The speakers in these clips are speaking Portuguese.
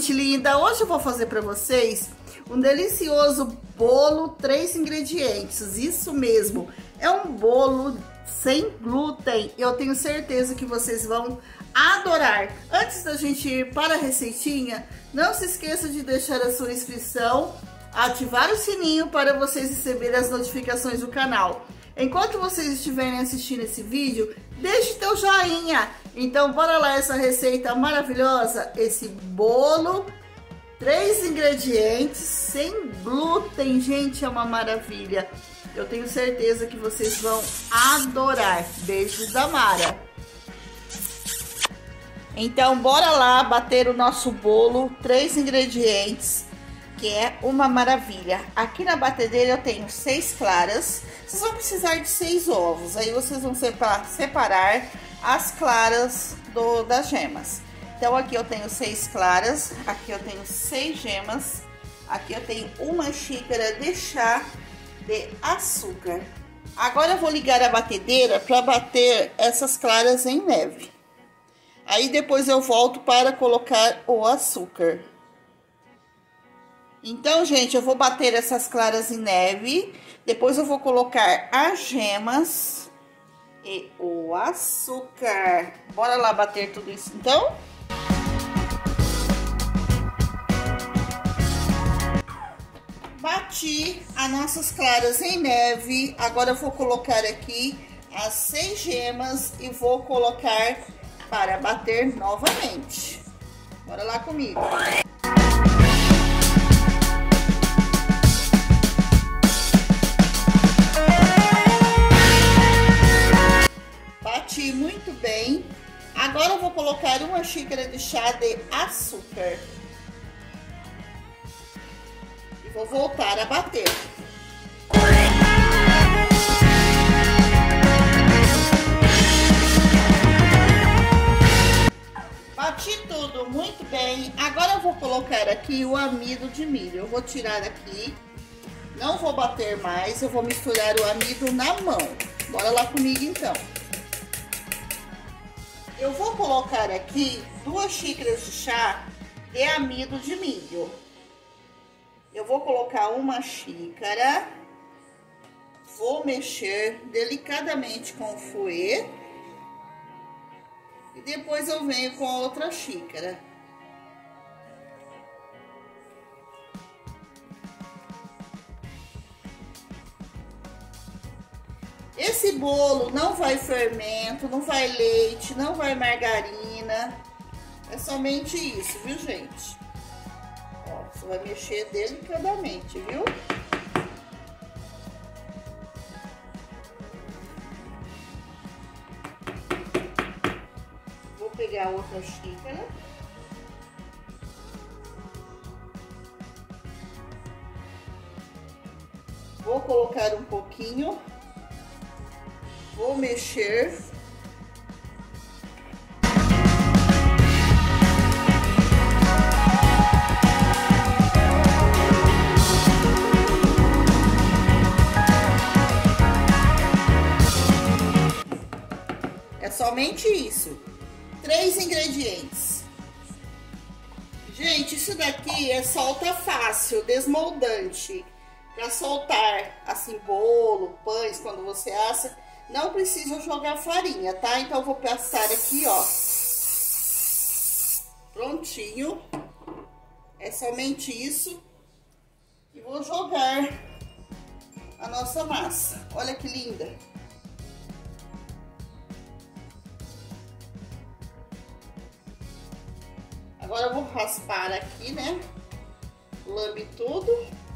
gente linda, hoje eu vou fazer para vocês um delicioso bolo 3 ingredientes, isso mesmo, é um bolo sem glúten, eu tenho certeza que vocês vão adorar. Antes da gente ir para a receitinha, não se esqueça de deixar a sua inscrição, ativar o sininho para vocês receberem as notificações do canal. Enquanto vocês estiverem assistindo esse vídeo, deixe teu joinha. Então bora lá essa receita maravilhosa, esse bolo 3 ingredientes sem glúten, gente, é uma maravilha. Eu tenho certeza que vocês vão adorar. Beijos da Mara. Então bora lá bater o nosso bolo 3 ingredientes, que é uma maravilha. Aqui na batedeira eu tenho 6 claras. Vocês vão precisar de 6 ovos. Aí vocês vão separar as claras das gemas. Então aqui eu tenho 6 claras, aqui eu tenho 6 gemas, aqui eu tenho 1 xícara de chá de açúcar. Agora eu vou ligar a batedeira para bater essas claras em neve. Aí depois eu volto para colocar o açúcar. Então, gente, eu vou bater essas claras em neve, depois eu vou colocar as gemas e o açúcar. Bora lá bater tudo isso, então? Bati as nossas claras em neve, agora eu vou colocar aqui as 6 gemas e vou colocar para bater novamente. Bora lá comigo. Bati muito bem. Agora eu vou colocar 1 xícara de chá de açúcar. E vou voltar a bater. Bati tudo muito bem. Agora eu vou colocar aqui o amido de milho. Eu vou tirar aqui. Não vou bater mais. Eu vou misturar o amido na mão. Bora lá comigo então. Eu vou colocar aqui 2 xícaras de chá de amido de milho. Eu vou colocar 1 xícara. Vou mexer delicadamente com o fouet. E depois eu venho com a outra xícara. Esse bolo não vai fermento, não vai leite, não vai margarina. É somente isso, viu, gente? Ó, você vai mexer delicadamente, viu? Vou pegar outra xícara. Vou colocar um pouquinho. Vou mexer. É somente isso. 3 ingredientes. Gente, isso daqui é solta fácil, desmoldante. Para soltar assim bolo, pães, quando você assa. Não precisa jogar farinha, tá? Então, eu vou passar aqui, ó. Prontinho. É somente isso. E vou jogar a nossa massa. Olha que linda. Agora, eu vou raspar aqui, né? Lambe tudo.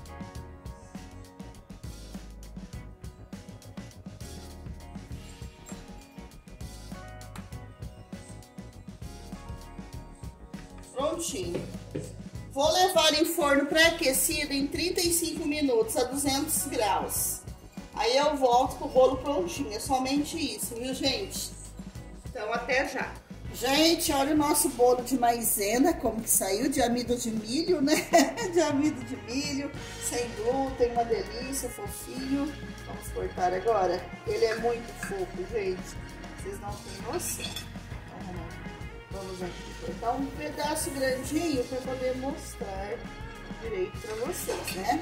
Prontinho. Vou levar em forno pré-aquecido em 35 minutos a 200 graus. Aí eu volto com o bolo prontinho. É somente isso, viu, gente? Então, até já. Gente, olha o nosso bolo de maisena, como que saiu, de amido de milho, né? De amido de milho, sem glúten, uma delícia, fofinho. Vamos cortar agora. Ele é muito fofo, gente. Vocês não têm noção. Vamos aqui cortar um pedaço grandinho para poder mostrar direito para vocês, né?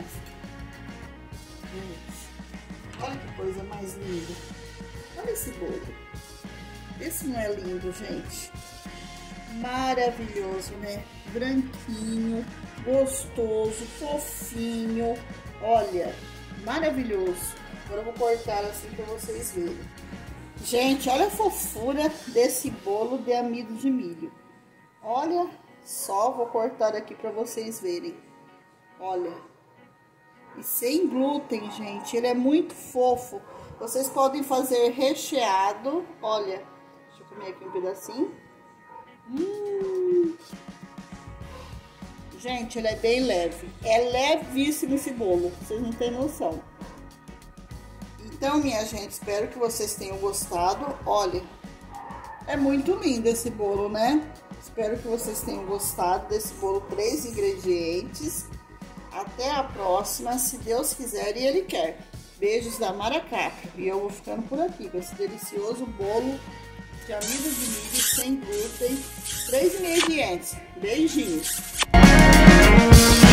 Gente, olha que coisa mais linda. Olha esse bolo. Esse não é lindo, gente? Maravilhoso, né? Branquinho, gostoso, fofinho. Olha, maravilhoso. Agora eu vou cortar assim para vocês verem. Gente, olha a fofura desse bolo de amido de milho. Olha só, vou cortar aqui para vocês verem. Olha. E sem glúten, gente. Ele é muito fofo. Vocês podem fazer recheado. Olha. Deixa eu comer aqui um pedacinho. Gente, ele é bem leve. É levíssimo esse bolo. Vocês não têm noção. Então, minha gente, espero que vocês tenham gostado. Olha, é muito lindo esse bolo, né? Espero que vocês tenham gostado desse bolo 3 ingredientes. Até a próxima, se Deus quiser e Ele quer. Beijos da Mara Capri. E eu vou ficando por aqui com esse delicioso bolo de amido de milho sem glúten. 3 ingredientes. Beijinhos.